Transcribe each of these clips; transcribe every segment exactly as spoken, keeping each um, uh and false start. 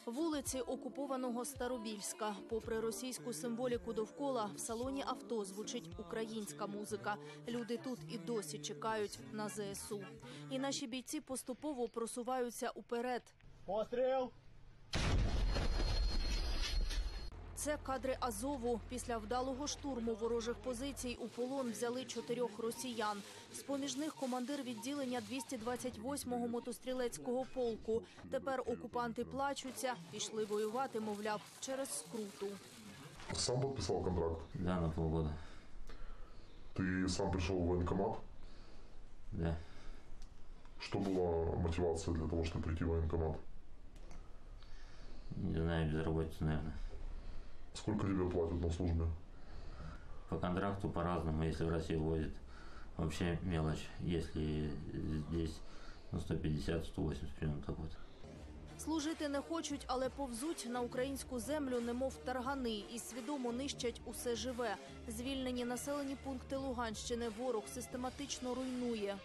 Вулиці окупованого Старобільська. Попри російську символіку довкола, в салоні авто звучить українська музика. Люди тут і досі чекають на зе ес у. І наші бійці поступово просуваються уперед. Постріл! Це кадри Азову. Після вдалого штурму ворожих позицій у полон взяли чотирьох росіян. З-поміж них командир відділення двісті двадцять восьмого мотострілецького полку. Тепер окупанти плачуться, пішли воювати, мовляв, через скруту. Сам підписав контракт? Да, на полгода. Ты сам пришел в военкомат? Да. Что была мотивация для того, чтобы прийти в военкомат? Не знаю, безработица, наверное. Сколько тебе платят на службе? По контракту по-разному. Если в Россию возят, вообще мелочь. Если здесь ну, сто пятьдесят - сто восемьдесят примерно так вот. Служити не хочуть, але повзуть на українську землю, немов таргани, і свідомо нищать усе живе. Звільнені населені пункти Луганщини ворог систематично руйнує.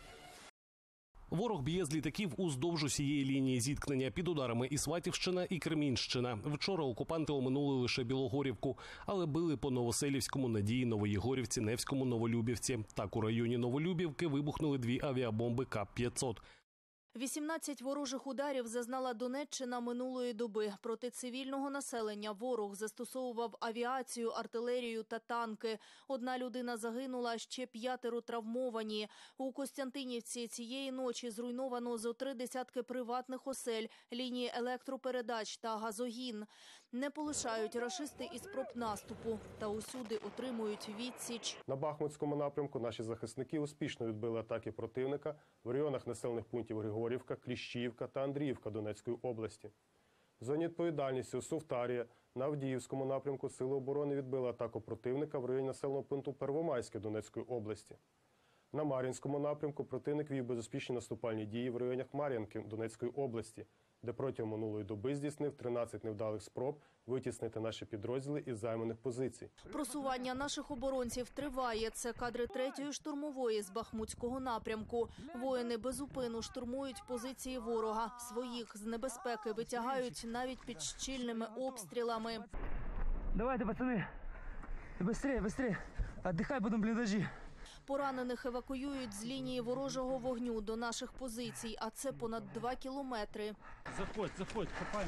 Ворог б'є з літаків уздовж усієї лінії зіткнення. Під ударами і Сватівщина, і Кремінщина. Вчора окупанти оминули лише Білогорівку, але били по Новоселівському, Надії, Новоєгорівці, Невському, Новолюбівці. Так, у районі Новолюбівки вибухнули дві авіабомби ка п'ятсот. вісімнадцять ворожих ударів зазнала Донеччина минулої доби. Проти цивільного населення ворог застосовував авіацію, артилерію та танки. Одна людина загинула, ще п'ятеро травмовані. У Костянтинівці цієї ночі зруйновано зо три десятки приватних осель, лінії електропередач та газогін. Не полишають рашисти і спроб наступу, та усюди отримують відсіч. На Бахмутському напрямку наші захисники успішно відбили атаки противника в районах населених пунктів Григорівка, Кліщівка та Андріївка Донецької області. В зоні відповідальності Сувтарія на Авдіївському напрямку Сили оборони відбили атаку противника в районі населеного пункту Первомайське Донецької області. На Мар'їнському напрямку противник вів безуспішні наступальні дії в районах Мар'їнки Донецької області, де протягом минулої доби здійснив тринадцять невдалих спроб витіснити наші підрозділи із займаних позицій. Просування наших оборонців триває. Це кадри третьої штурмової з Бахмутського напрямку. Воїни безупину штурмують позиції ворога. Своїх з небезпеки витягають навіть під щільними обстрілами. Давайте, пацани, швидше, швидше, віддихай, будемо в бліндажі. Поранених евакуюють з лінії ворожого вогню до наших позицій, а це понад два кілометри. Заходь, заходь, хапаємо.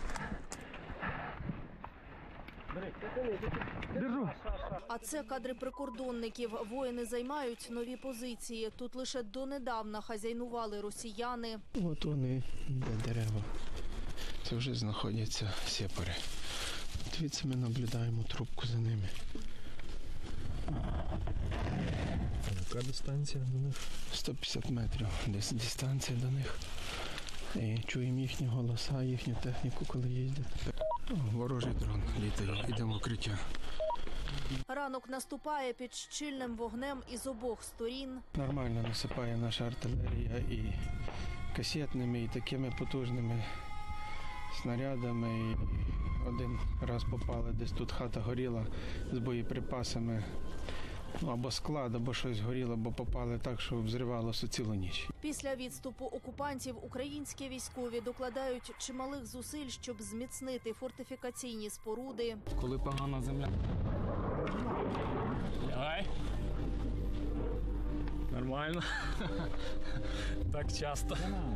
Держу. А це кадри прикордонників. Воїни займають нові позиції. Тут лише донедавна хазяйнували росіяни. От вони, де дерева. Це вже знаходяться сепари. Дивіться, ми наблюдаємо трубку за ними. Яка дистанція до них? сто п'ятдесят метрів десь дистанція до них. І чуємо їхні голоса, їхню техніку, коли їздять. О, ворожий дрон літає, йдемо в укриття. Ранок наступає під щільним вогнем із обох сторін. Нормально насипає наша артилерія і касетними, і такими потужними снарядами. І один раз попали, десь тут хата горіла з боєприпасами. Ну, або склад, або щось горіло, або попали так, що взривалося цілу ніч. Після відступу окупантів українські військові докладають чималих зусиль, щоб зміцнити фортифікаційні споруди. Коли погана земля. Лягай. Нормально. Так часто.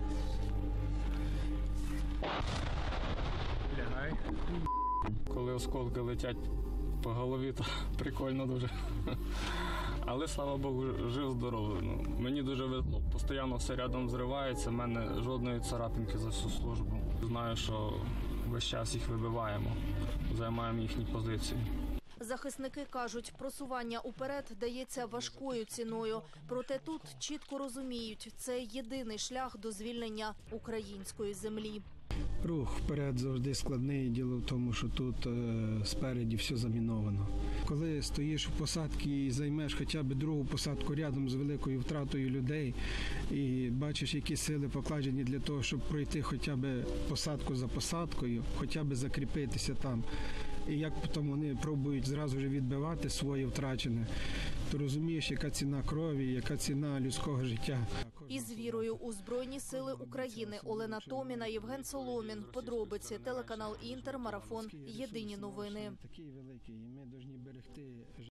Лягай. Коли осколки летять по голові, то прикольно дуже. Але, слава Богу, жив-здоровий. Ну, мені дуже везло. Постійно все рядом зривається, в мене жодної царапинки за всю службу. Знаю, що весь час їх вибиваємо, займаємо їхні позиції. Захисники кажуть, просування уперед дається важкою ціною. Проте тут чітко розуміють, це єдиний шлях до звільнення української землі. Рух вперед завжди складний. Діло в тому, що тут е, спереді все заміновано. Коли стоїш в посадці і займеш хоча б другу посадку рядом з великою втратою людей і бачиш, які сили покладені для того, щоб пройти хоча б посадку за посадкою, хоча б закріпитися там, і як потім вони пробують зразу ж відбивати своє втрачене, то розумієш, яка ціна крові, яка ціна людського життя. Із вірою у Збройні сили України. Олена Томіна, Євген Соломін. Подробиці. Телеканал Інтер. Марафон. Єдині новини.